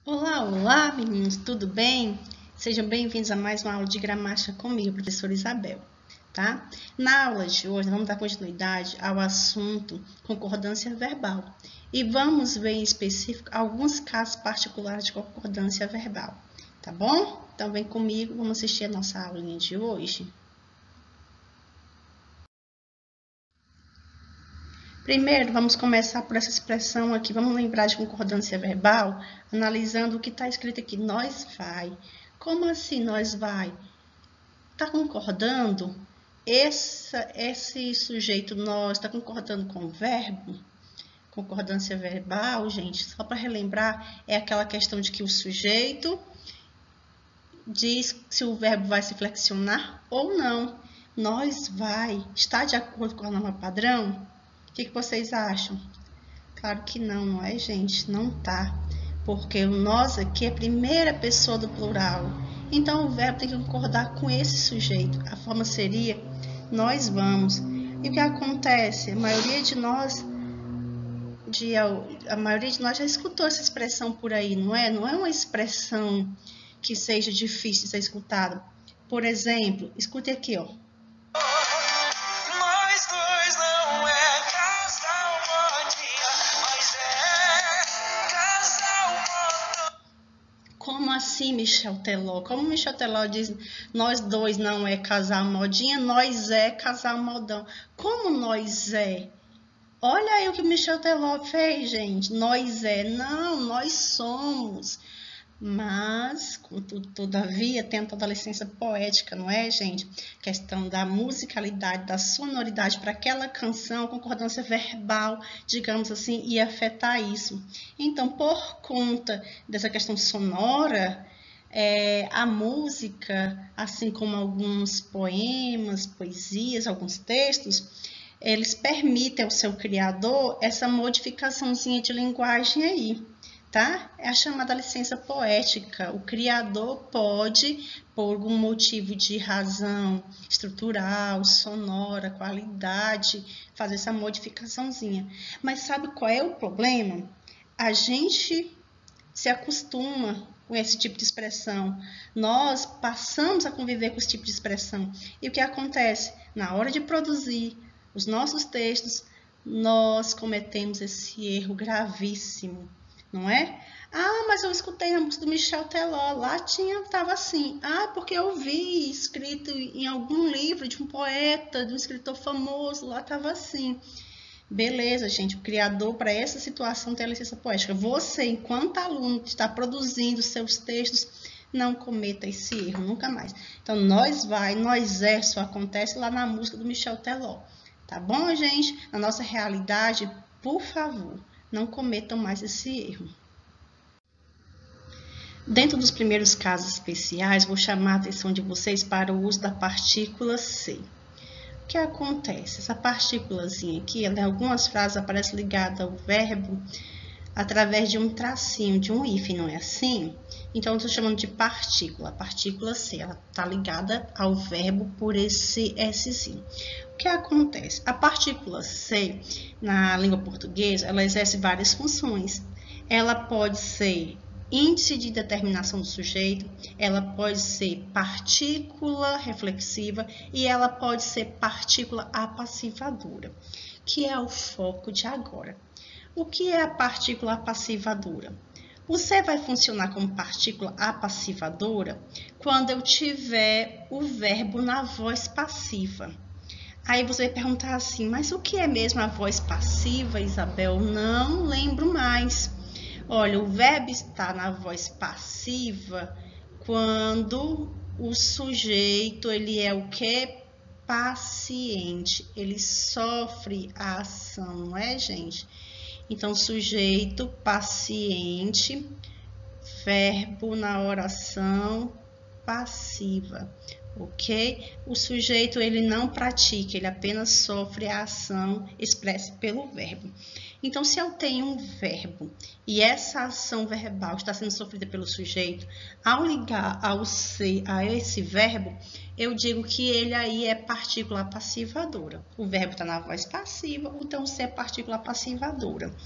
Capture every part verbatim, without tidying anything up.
Olá, olá, meninos, tudo bem? Sejam bem-vindos a mais uma aula de gramática comigo, professora Isabel, tá? Na aula de hoje, vamos dar continuidade ao assunto concordância verbal e vamos ver em específico alguns casos particulares de concordância verbal, tá bom? Então, vem comigo, vamos assistir a nossa aulinha de hoje. Primeiro, vamos começar por essa expressão aqui. Vamos lembrar de concordância verbal, analisando o que está escrito aqui. Nós vai. Como assim nós vai? Está concordando? Essa, esse sujeito nós está concordando com o verbo? Concordância verbal, gente, só para relembrar, é aquela questão de que o sujeito diz se o verbo vai se flexionar ou não. Nós vai. Está de acordo com a norma padrão? O que, que vocês acham? Claro que não, não é, gente? Não tá. Porque o nós aqui é a primeira pessoa do plural. Então, o verbo tem que concordar com esse sujeito. A forma seria, nós vamos. E o que acontece? A maioria de nós, de, a maioria de nós já escutou essa expressão por aí, não é? Não é uma expressão que seja difícil de ser escutada. Por exemplo, escute aqui, ó. Como assim, Michel Teló? Como Michel Teló diz, nós dois não é casal modinha, nós é casal modão. Como nós é? Olha aí o que Michel Teló fez, gente. Nós é. Não, nós somos. Mas, contudo, todavia, tem toda a licença poética, não é, gente? Questão da musicalidade, da sonoridade para aquela canção, a concordância verbal, digamos assim, ia afetar isso. Então, por conta dessa questão sonora, é, a música, assim como alguns poemas, poesias, alguns textos, eles permitem ao seu criador essa modificaçãozinha de linguagem aí. Tá? É a chamada licença poética. O criador pode, por algum motivo de razão estrutural, sonora, qualidade, fazer essa modificaçãozinha. Mas sabe qual é o problema? A gente se acostuma com esse tipo de expressão. Nós passamos a conviver com esse tipo de expressão. E o que acontece? Na hora de produzir os nossos textos, nós cometemos esse erro gravíssimo. Não é? Ah, mas eu escutei na música do Michel Teló, lá tinha, estava assim. Ah, porque eu vi escrito em algum livro de um poeta, de um escritor famoso, lá estava assim. Beleza, gente, o criador para essa situação tem a licença poética. Você, enquanto aluno que está produzindo seus textos, não cometa esse erro, nunca mais. Então, nós vai, nós é, só acontece lá na música do Michel Teló. Tá bom, gente? Na nossa realidade, por favor, não cometam mais esse erro. Dentro dos primeiros casos especiais, vou chamar a atenção de vocês para o uso da partícula ser. O que acontece? Essa partículazinha aqui, ela, em algumas frases aparece ligada ao verbo através de um tracinho, de um if, não é assim? Então, eu estou chamando de partícula. A partícula ser, ela está ligada ao verbo por esse Szinho. O que acontece? A partícula ser, na língua portuguesa, ela exerce várias funções. Ela pode ser índice de determinação do sujeito, ela pode ser partícula reflexiva e ela pode ser partícula apassivadora, que é o foco de agora. O que é a partícula apassivadora? O ser vai funcionar como partícula apassivadora quando eu tiver o verbo na voz passiva. Aí você vai perguntar assim, mas o que é mesmo a voz passiva, Isabel? Não lembro mais. Olha, o verbo está na voz passiva quando o sujeito, ele é o que? Paciente. Ele sofre a ação, não é, gente? Então, sujeito, paciente, verbo na oração passiva. Ok? O sujeito, ele não pratica, ele apenas sofre a ação expressa pelo verbo. Então, se eu tenho um verbo e essa ação verbal está sendo sofrida pelo sujeito, ao ligar ao ser a esse verbo, eu digo que ele aí é partícula passivadora. O verbo está na voz passiva, então o ser é partícula passivadora.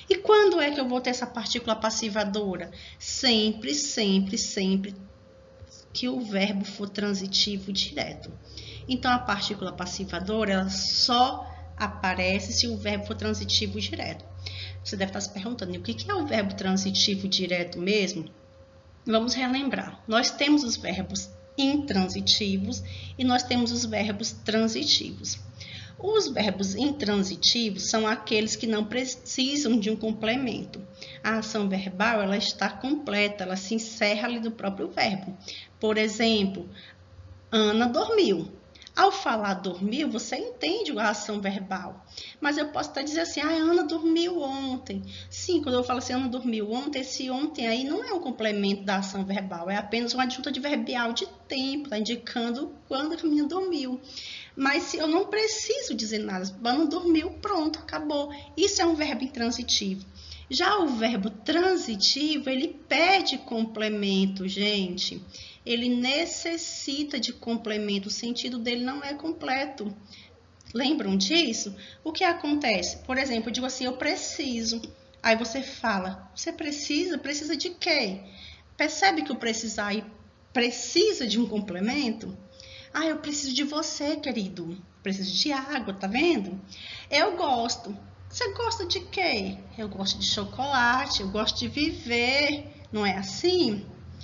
E quando é que eu vou ter essa partícula passivadora? Sempre, sempre, sempre que o verbo for transitivo direto. Então, a partícula passivadora ela só aparece se o verbo for transitivo direto. Você deve estar se perguntando, o que é o verbo transitivo direto mesmo? Vamos relembrar. Nós temos os verbos intransitivos e nós temos os verbos transitivos. Os verbos intransitivos são aqueles que não precisam de um complemento. A ação verbal ela está completa, ela se encerra ali no próprio verbo. Por exemplo, Ana dormiu. Ao falar dormiu, você entende a ação verbal. Mas eu posso até dizer assim, ah, Ana dormiu ontem. Sim, quando eu falo assim, Ana dormiu ontem, esse ontem aí não é um complemento da ação verbal, é apenas uma adjunta adverbial de tempo, tá indicando quando a menina dormiu. Mas se eu não preciso dizer nada, Ana dormiu, pronto, acabou. Isso é um verbo intransitivo. Já o verbo transitivo, ele pede complemento, gente. Ele necessita de complemento, o sentido dele não é completo. Lembram disso? O que acontece? Por exemplo, eu digo assim, eu preciso. Aí você fala, você precisa? Precisa de quê? Percebe que o precisar aí precisa de um complemento? Ah, eu preciso de você, querido. Preciso de água, tá vendo? Eu gosto. Você gosta de quê? Eu gosto de chocolate, eu gosto de viver. Não é assim?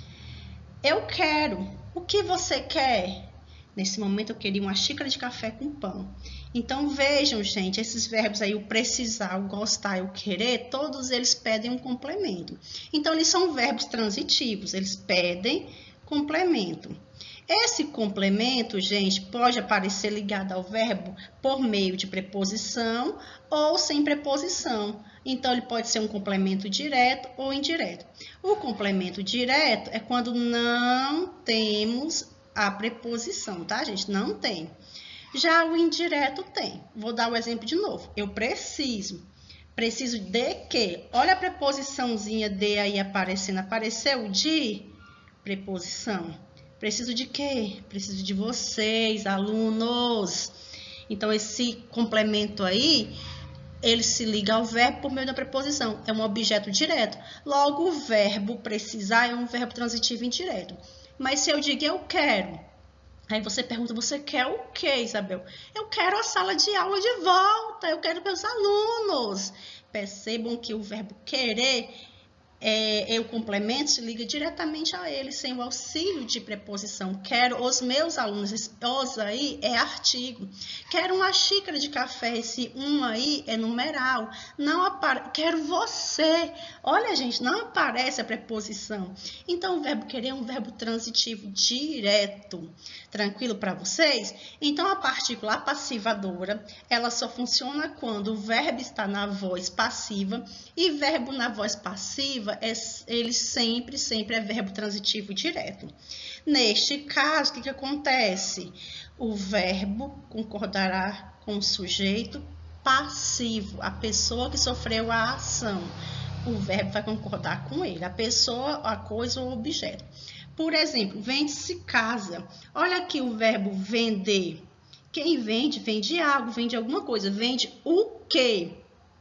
Eu quero. O que você quer? Nesse momento eu queria uma xícara de café com pão. Então vejam, gente, esses verbos aí, o precisar, o gostar, o querer, todos eles pedem um complemento. Então eles são verbos transitivos, eles pedem complemento. Esse complemento, gente, pode aparecer ligado ao verbo por meio de preposição ou sem preposição. Então, ele pode ser um complemento direto ou indireto. O complemento direto é quando não temos a preposição, tá, gente? Não tem. Já o indireto tem. Vou dar o exemplo de novo. Eu preciso. Preciso de quê? Olha a preposiçãozinha de aí aparecendo. Apareceu de preposição. Preciso de quê? Preciso de vocês, alunos. Então, esse complemento aí, ele se liga ao verbo por meio da preposição. É um objeto direto. Logo, o verbo precisar é um verbo transitivo indireto. Mas se eu digo eu quero, aí você pergunta, você quer o quê, Isabel? Eu quero a sala de aula de volta, eu quero meus alunos. Percebam que o verbo querer É, o complemento se liga diretamente a ele, sem o auxílio de preposição. Quero os meus alunos, esse os aí é artigo. Quero uma xícara de café, esse um aí é numeral. Não apare... Quero você. Olha, gente, não aparece a preposição. Então, o verbo querer é um verbo transitivo direto. Tranquilo para vocês? Então, a partícula passivadora, ela só funciona quando o verbo está na voz passiva e verbo na voz passiva É, ele sempre, sempre é verbo transitivo direto. Neste caso, o que, que acontece? O verbo concordará com o sujeito passivo, a pessoa que sofreu a ação. O verbo vai concordar com ele, a pessoa, a coisa ou o objeto. Por exemplo, vende-se casa. Olha aqui o verbo vender. Quem vende, vende algo, vende alguma coisa. Vende o quê?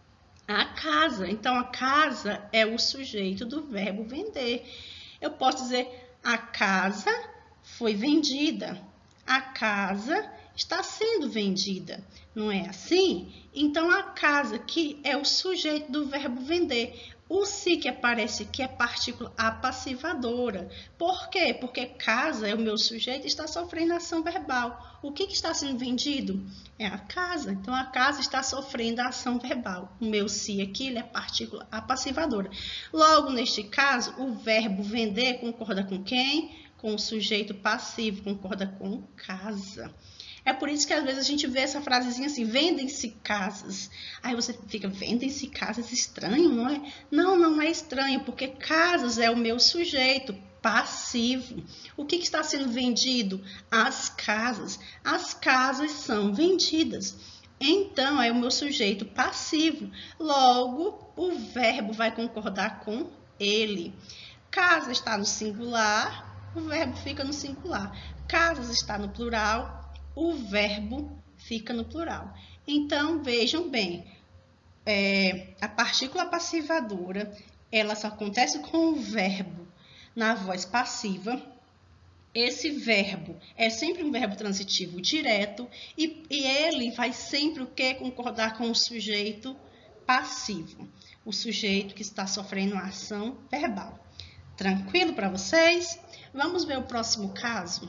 A casa. Então, a casa é o sujeito do verbo vender. Eu posso dizer, a casa foi vendida. A casa está sendo vendida. Não é assim? Então, a casa aqui é o sujeito do verbo vender. O se que aparece aqui é partícula apassivadora. Por quê? Porque casa é o meu sujeito e está sofrendo ação verbal. O que, que está sendo vendido? É a casa. Então, a casa está sofrendo a ação verbal. O meu se aqui ele é partícula apassivadora. Logo, neste caso, o verbo vender concorda com quem? Com o sujeito passivo, concorda com casa. É por isso que às vezes a gente vê essa frasezinha assim, vendem-se casas. Aí você fica, vendem-se casas, estranho, não é? Não, não é estranho, porque casas é o meu sujeito passivo. O que, que está sendo vendido? As casas. As casas são vendidas. Então, é o meu sujeito passivo. Logo, o verbo vai concordar com ele. Casa está no singular, o verbo fica no singular. Casas está no plural, o verbo fica no plural. Então, vejam bem, é, a partícula passivadora, ela só acontece com o verbo na voz passiva. Esse verbo é sempre um verbo transitivo direto e, e ele vai sempre o quê? Concordar com o sujeito passivo, o sujeito que está sofrendo uma ação verbal. Tranquilo para vocês? Vamos ver o próximo caso.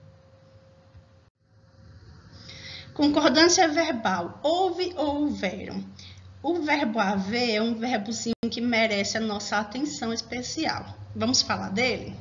Concordância verbal. Houve ou houveram. O verbo haver é um verbozinho que merece a nossa atenção especial. Vamos falar dele?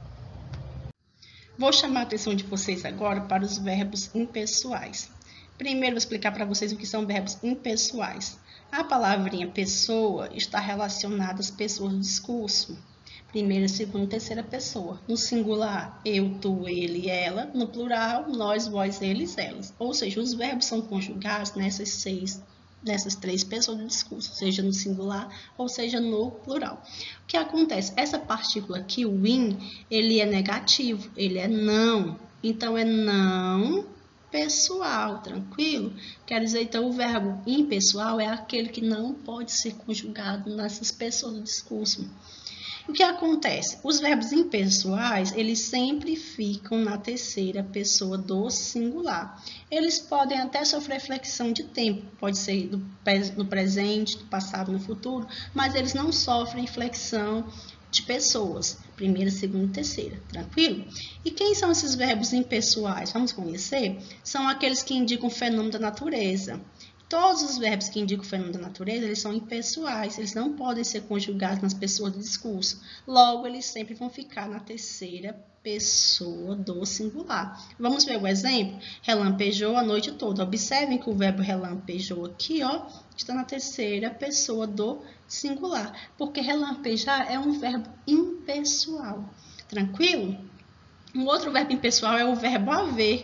Vou chamar a atenção de vocês agora para os verbos impessoais. Primeiro, vou explicar para vocês o que são verbos impessoais. A palavrinha pessoa está relacionada às pessoas do discurso. Primeira, segunda e terceira pessoa. No singular, eu, tu, ele, ela. No plural, nós, vós, eles, elas. Ou seja, os verbos são conjugados nessas seis, nessas três pessoas do discurso, seja no singular ou seja no plural. O que acontece? Essa partícula aqui, o in, ele é negativo, ele é não. Então, é não pessoal, tranquilo? Quer dizer, então, o verbo impessoal é aquele que não pode ser conjugado nessas pessoas do discurso. O que acontece? Os verbos impessoais, eles sempre ficam na terceira pessoa do singular. Eles podem até sofrer flexão de tempo, pode ser do, no presente, do passado, no futuro, mas eles não sofrem flexão de pessoas, primeira, segunda e terceira, tranquilo? E quem são esses verbos impessoais? Vamos conhecer? São aqueles que indicam o fenômeno da natureza. Todos os verbos que indicam o fenômeno da natureza, eles são impessoais, eles não podem ser conjugados nas pessoas do discurso. Logo, eles sempre vão ficar na terceira pessoa do singular. Vamos ver o exemplo? Relampejou a noite toda. Observem que o verbo relampejou aqui, ó, está na terceira pessoa do singular, porque relampejar é um verbo impessoal. Tranquilo? Um outro verbo impessoal é o verbo haver,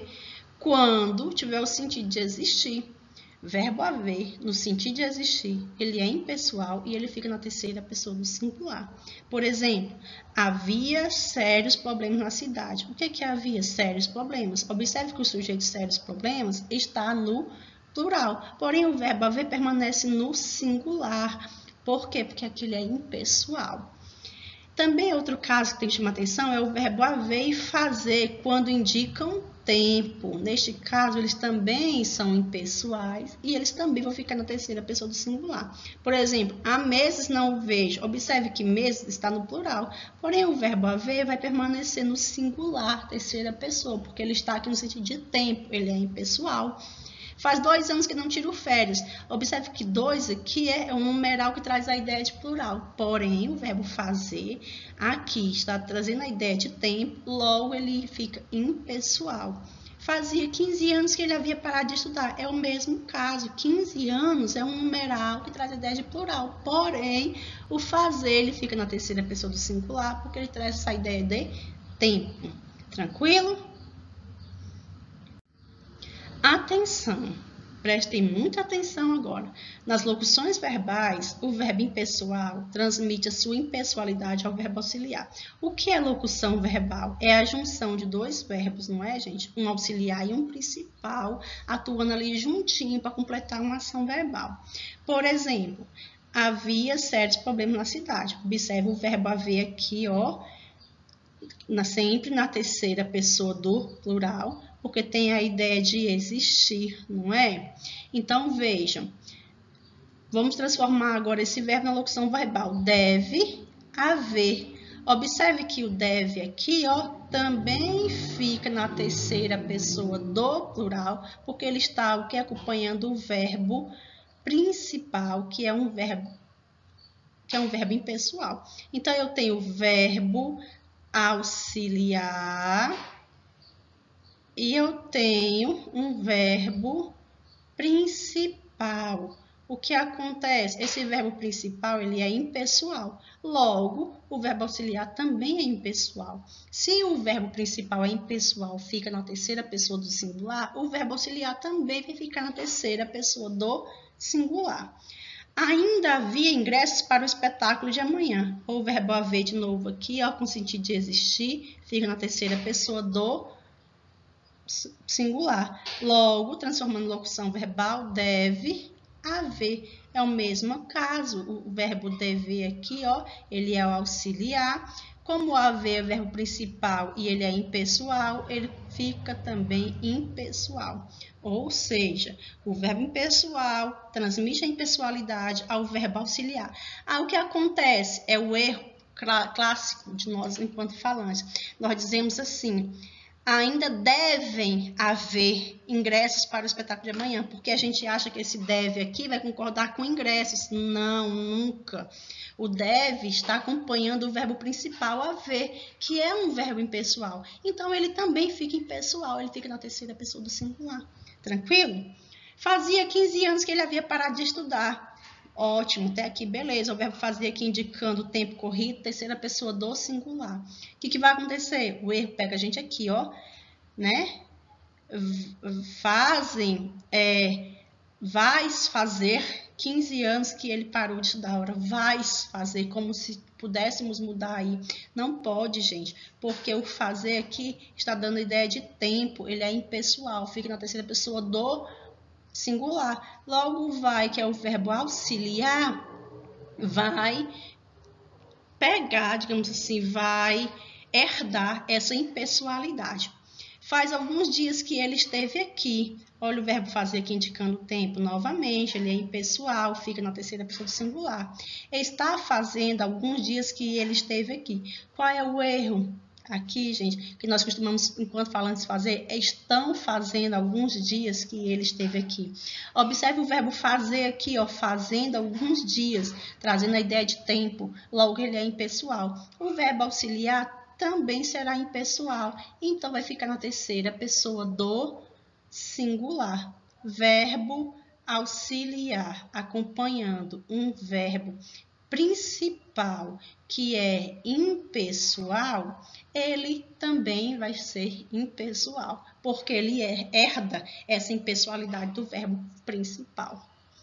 quando tiver o sentido de existir. Verbo haver, no sentido de existir, ele é impessoal e ele fica na terceira pessoa do singular. Por exemplo, havia sérios problemas na cidade. O que é que havia? Sérios problemas. Observe que o sujeito sérios problemas está no plural. Porém, o verbo haver permanece no singular. Por quê? Porque aquele é impessoal. Também outro caso que tem que chamar atenção é o verbo haver e fazer, quando indicam tempo. Neste caso, eles também são impessoais e eles também vão ficar na terceira pessoa do singular. Por exemplo, há meses não vejo. Observe que meses está no plural, porém o verbo haver vai permanecer no singular, terceira pessoa, porque ele está aqui no sentido de tempo, ele é impessoal. Faz dois anos que não tiro férias. Observe que dois aqui é um numeral que traz a ideia de plural. Porém, o verbo fazer aqui está trazendo a ideia de tempo, logo ele fica impessoal. Fazia quinze anos que ele havia parado de estudar. É o mesmo caso. quinze anos é um numeral que traz a ideia de plural. Porém, o fazer ele fica na terceira pessoa do singular, porque ele traz essa ideia de tempo. Tranquilo? Atenção, prestem muita atenção agora. Nas locuções verbais, o verbo impessoal transmite a sua impessoalidade ao verbo auxiliar. O que é locução verbal? É a junção de dois verbos, não é, gente? Um auxiliar e um principal, atuando ali juntinho para completar uma ação verbal. Por exemplo, havia sérios problemas na cidade. Observe o verbo haver aqui, ó, na, sempre na terceira pessoa do plural, porque tem a ideia de existir, não é? Então, vejam, vamos transformar agora esse verbo na locução verbal. Deve haver. Observe que o deve aqui, ó, também fica na terceira pessoa do plural, porque ele está o que acompanhando o verbo principal, que é um verbo que é um verbo impessoal. Então, eu tenho o verbo auxiliar e eu tenho um verbo principal. O que acontece? Esse verbo principal, ele é impessoal. Logo, o verbo auxiliar também é impessoal. Se o verbo principal é impessoal, fica na terceira pessoa do singular, o verbo auxiliar também vai ficar na terceira pessoa do singular. Ainda havia ingressos para o espetáculo de amanhã. O verbo haver de novo aqui, ó, com sentido de existir, fica na terceira pessoa do singular. Logo, transformando locução verbal, deve haver. É o mesmo caso, o verbo dever aqui, ó, ele é o auxiliar. Como o haver é o verbo principal e ele é impessoal, ele fica também impessoal. Ou seja, o verbo impessoal transmite a impessoalidade ao verbo auxiliar. Ah, o que acontece é o erro clássico de nós enquanto falantes. Nós dizemos assim: ainda devem haver ingressos para o espetáculo de amanhã, porque a gente acha que esse deve aqui vai concordar com ingressos. Não, nunca. O deve está acompanhando o verbo principal haver, que é um verbo impessoal. Então, ele também fica impessoal, ele fica na terceira pessoa do singular. Tranquilo? Fazia quinze anos que ele havia parado de estudar. Ótimo, até aqui, beleza. O verbo fazia aqui indicando o tempo corrido, terceira pessoa do singular. O que, que vai acontecer? O erro pega a gente aqui, ó, né? Fazem, é, vais fazer quinze anos que ele parou de estudar. Ora, vais fazer, como se pudéssemos mudar aí. Não pode, gente, porque o fazer aqui está dando ideia de tempo, ele é impessoal, fica na terceira pessoa do singular. Logo, vai, que é o verbo auxiliar, vai pegar, digamos assim, vai herdar essa impessoalidade. Faz alguns dias que ele esteve aqui. Olha o verbo fazer aqui indicando o tempo novamente, ele é impessoal, fica na terceira pessoa do singular. Está fazendo alguns dias que ele esteve aqui. Qual é o erro? Aqui, gente, que nós costumamos, enquanto falantes, fazer, é estão fazendo alguns dias que ele esteve aqui. Observe o verbo fazer aqui, ó, fazendo alguns dias, trazendo a ideia de tempo, logo ele é impessoal. O verbo auxiliar também será impessoal, então vai ficar na terceira pessoa do singular. Verbo auxiliar, acompanhando um verbo principal que é impessoal, ele também vai ser impessoal, porque ele herda essa impessoalidade do verbo principal.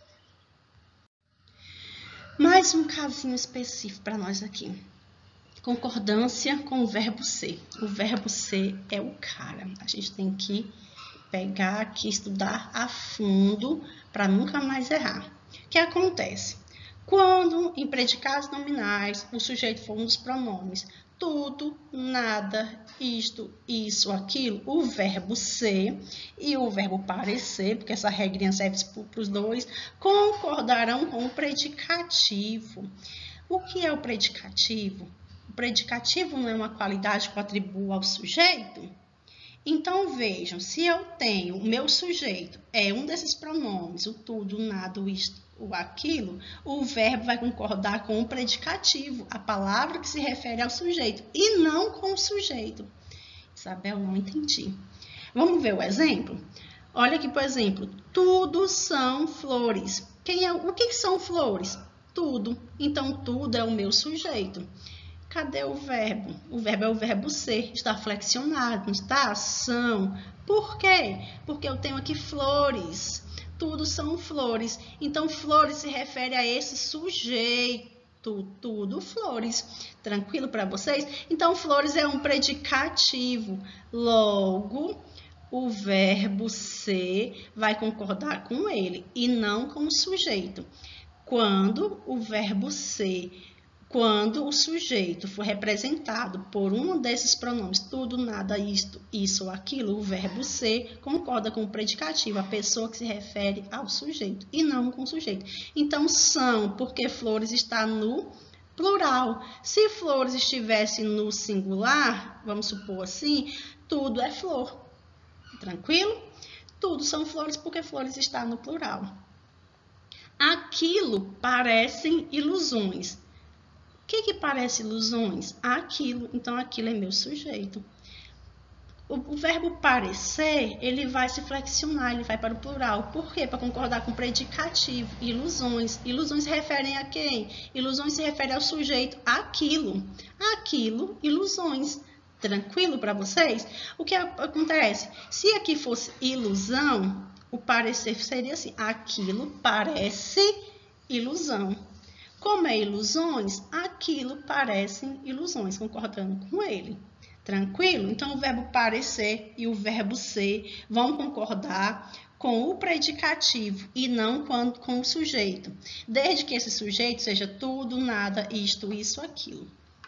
Mais um casinho específico para nós aqui. Concordância com o verbo ser. O verbo ser é o cara. A gente tem que pegar aqui, estudar a fundo para nunca mais errar. O que acontece? Quando, em predicados nominais, o sujeito for um dos pronomes tudo, nada, isto, isso, aquilo, o verbo ser e o verbo parecer, porque essa regrinha serve para os dois, concordarão com o predicativo. O que é o predicativo? O predicativo não é uma qualidade que eu atribuo ao sujeito? Então, vejam, se eu tenho o meu sujeito, é um desses pronomes, o tudo, o nada, o isto, o aquilo, o verbo vai concordar com o predicativo, a palavra que se refere ao sujeito, e não com o sujeito. Isabel, não entendi. Vamos ver o exemplo? Olha aqui, por exemplo, tudo são flores. Quem é, o que são flores? Tudo. Então, tudo é o meu sujeito. Cadê o verbo? O verbo é o verbo ser, está flexionado, está? São. Por quê? Porque eu tenho aqui flores. Tudo são flores. Então, flores se refere a esse sujeito. Tudo flores. Tranquilo para vocês? Então, flores é um predicativo. Logo, o verbo ser vai concordar com ele e não com o sujeito. Quando o verbo ser... Quando o sujeito for representado por um desses pronomes, tudo, nada, isto, isso ou aquilo, o verbo ser concorda com o predicativo, a pessoa que se refere ao sujeito, e não com o sujeito. Então, são, porque flores está no plural. Se flores estivesse no singular, vamos supor assim, tudo é flor. Tranquilo? Tudo são flores porque flores está no plural. Aquilo parecem ilusões. O que que parece ilusões? Aquilo. Então, aquilo é meu sujeito. O, o verbo parecer, ele vai se flexionar, ele vai para o plural. Por quê? Para concordar com o predicativo. Ilusões. Ilusões se referem a quem? Ilusões se referem ao sujeito. Aquilo. Aquilo, ilusões. Tranquilo para vocês? O que acontece? Se aqui fosse ilusão, o parecer seria assim. Aquilo parece ilusão. Como é ilusões, aquilo parecem ilusões, concordando com ele. Tranquilo? Então, o verbo parecer e o verbo ser vão concordar com o predicativo e não quando, com o sujeito, desde que esse sujeito seja tudo, nada, isto, isso, aquilo.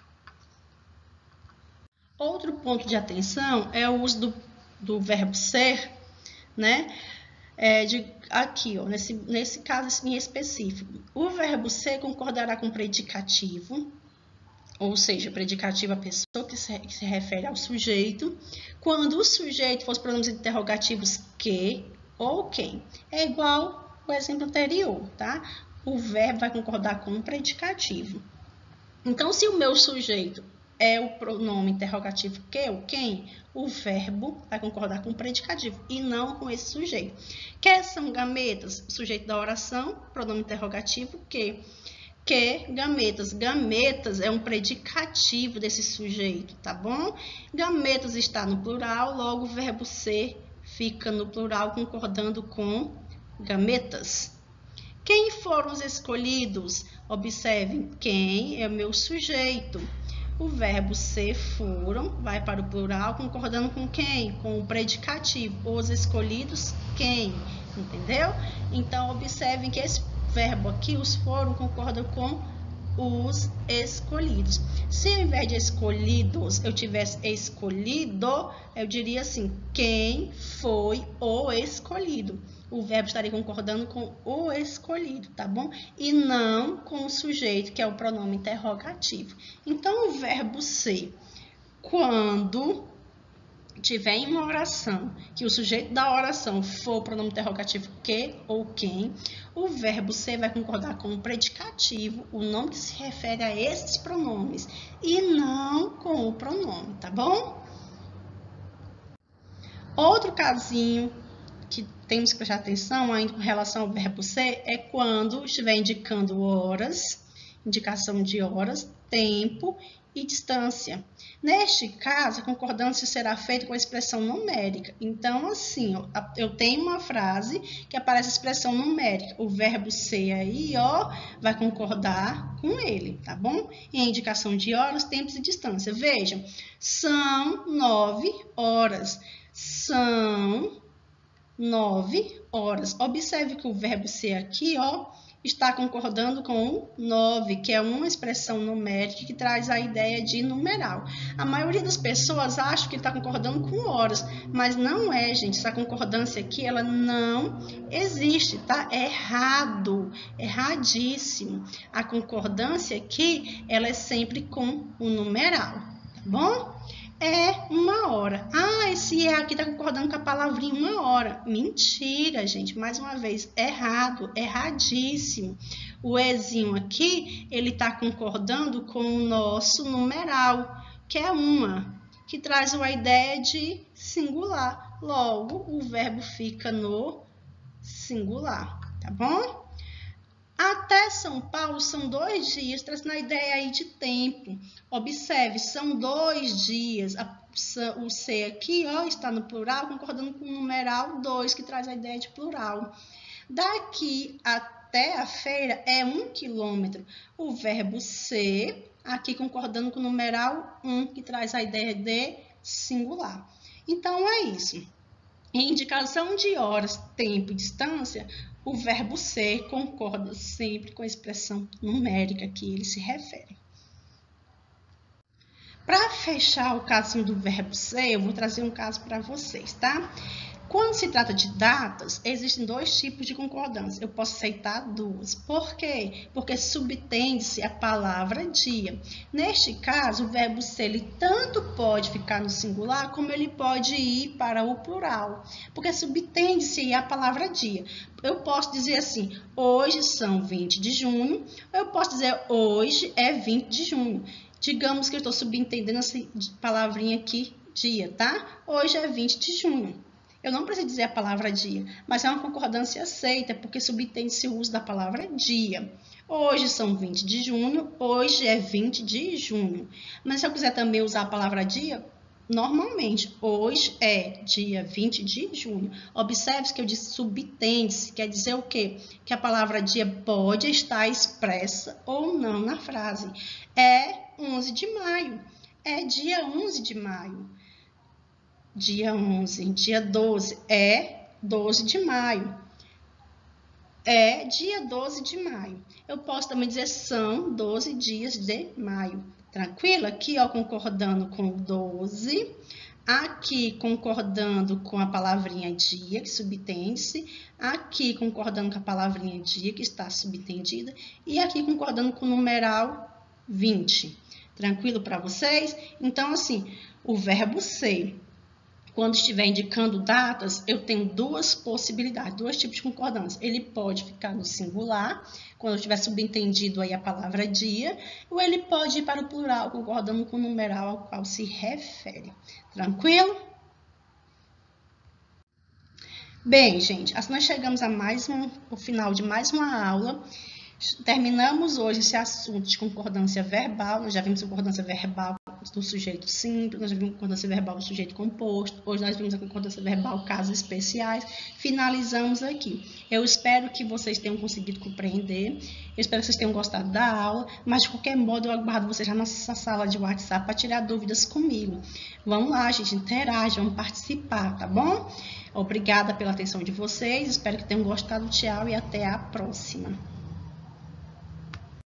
Outro ponto de atenção é o uso do, do verbo ser, né? É de, aqui, ó, nesse, nesse caso em específico. O verbo ser concordará com o predicativo, ou seja, predicativo a pessoa que se, que se refere ao sujeito, quando o sujeito for os pronomes interrogativos que ou quem. É igual o exemplo anterior, tá? O verbo vai concordar com o predicativo. Então, se o meu sujeito é o pronome interrogativo que ou quem, o verbo vai concordar com o predicativo e não com esse sujeito. Que são gametas? O sujeito da oração, pronome interrogativo que. Que gametas? Gametas é um predicativo desse sujeito, tá bom? Gametas está no plural, logo o verbo ser fica no plural, concordando com gametas. Quem foram os escolhidos? Observem, quem é o meu sujeito. O verbo ser, foram, vai para o plural, concordando com quem? Com o predicativo. Os escolhidos, quem? Entendeu? Então, observem que esse verbo aqui, os foram, concorda com os escolhidos. Se ao invés de escolhidos, eu tivesse escolhido, eu diria assim, quem foi o escolhido? O verbo estaria concordando com o escolhido, tá bom? E não com o sujeito, que é o pronome interrogativo. Então, o verbo ser, quando tiver em uma oração, que o sujeito da oração for o pronome interrogativo que ou quem, o verbo ser vai concordar com o predicativo, o nome que se refere a esses pronomes, e não com o pronome, tá bom? Outro casinho que temos que prestar atenção ainda com relação ao verbo ser é quando estiver indicando horas, indicação de horas, tempo e distância. Neste caso, a concordância será feita com a expressão numérica. Então, assim, eu tenho uma frase que aparece a expressão numérica. O verbo ser aí, ó, vai concordar com ele, tá bom? E a indicação de horas, tempos e distância. Vejam, são nove horas. São nove horas. Observe que o verbo ser aqui, ó, está concordando com o nove, que é uma expressão numérica que traz a ideia de numeral. A maioria das pessoas acha que está concordando com horas, mas não é, gente. Essa concordância aqui, ela não existe, tá? É errado, erradíssimo. A concordância aqui, ela é sempre com o numeral, tá bom? É uma hora. Ah, esse é aqui está concordando com a palavrinha uma hora. Mentira, gente. Mais uma vez, errado, erradíssimo. O ezinho aqui, ele está concordando com o nosso numeral, que é uma, que traz uma ideia de singular. Logo, o verbo fica no singular, tá bom? Até São Paulo são dois dias, trazendo a ideia aí de tempo. Observe, são dois dias. O C aqui, ó, está no plural, concordando com o numeral dois, que traz a ideia de plural. Daqui até a feira é um quilômetro. O verbo ser, aqui concordando com o numeral um, que traz a ideia de singular. Então, é isso. Em indicação de horas, tempo e distância, o verbo ser concorda sempre com a expressão numérica que ele se refere. Para fechar o caso do verbo ser, eu vou trazer um caso para vocês, tá? Quando se trata de datas, existem dois tipos de concordância. Eu posso aceitar duas. Por quê? Porque subtende-se a palavra dia. Neste caso, o verbo ser ele tanto pode ficar no singular, como ele pode ir para o plural. Porque subtende-se a palavra dia. Eu posso dizer assim, hoje são vinte de junho. Ou eu posso dizer, hoje é vinte de junho. Digamos que eu estou subentendendo essa palavrinha aqui, dia, tá? Hoje é vinte de junho. Eu não preciso dizer a palavra dia, mas é uma concordância aceita, porque subtende-se o uso da palavra dia. Hoje são vinte de junho, hoje é vinte de junho. Mas se eu quiser também usar a palavra dia, normalmente, hoje é dia vinte de junho. Observe que eu disse subtende-se, quer dizer o quê? Que a palavra dia pode estar expressa ou não na frase. É onze de maio, é dia onze de maio. Dia onze, dia doze, é doze de maio. É dia doze de maio. Eu posso também dizer são doze dias de maio. Tranquilo? Aqui, ó, concordando com doze. Aqui, concordando com a palavrinha dia, que subtende-se. Aqui, concordando com a palavrinha dia, que está subtendida. E aqui, concordando com o numeral vinte. Tranquilo para vocês? Então, assim, o verbo ser, quando estiver indicando datas, eu tenho duas possibilidades, dois tipos de concordância. Ele pode ficar no singular, quando eu tiver subentendido aí a palavra dia, ou ele pode ir para o plural, concordando com o numeral ao qual se refere. Tranquilo? Bem, gente, assim nós chegamos a mais um, ao final de mais uma aula. Terminamos hoje esse assunto de concordância verbal. Nós já vimos concordância verbal do sujeito simples, nós já vimos concordância verbal do sujeito composto, hoje nós vimos a concordância verbal casos especiais. Finalizamos aqui. Eu espero que vocês tenham conseguido compreender, eu espero que vocês tenham gostado da aula, mas de qualquer modo eu aguardo vocês já na nossa sala de WhatsApp para tirar dúvidas comigo. Vamos lá, gente, interage, vamos participar, tá bom? Obrigada pela atenção de vocês, espero que tenham gostado. Tchau e até a próxima.